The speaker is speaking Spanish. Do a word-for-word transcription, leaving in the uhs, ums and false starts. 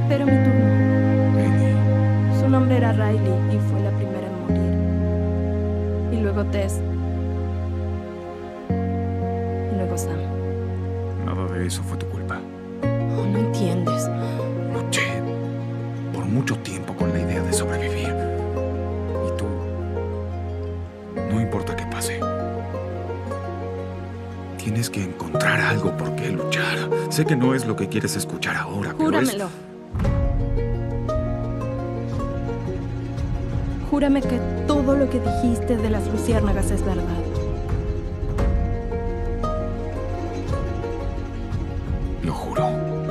Espero mi turno. Amy. Su nombre era Riley y fue la primera en morir. Y luego Tess. Y luego Sam. Nada de eso fue tu culpa. Oh, no entiendes. Luché por mucho tiempo con la idea de sobrevivir. Y tú... No importa qué pase. Tienes que encontrar algo por qué luchar. Sé que no es lo que quieres escuchar ahora, pero es... Júramelo. Júrame que todo lo que dijiste de las luciérnagas es verdad. Lo juro.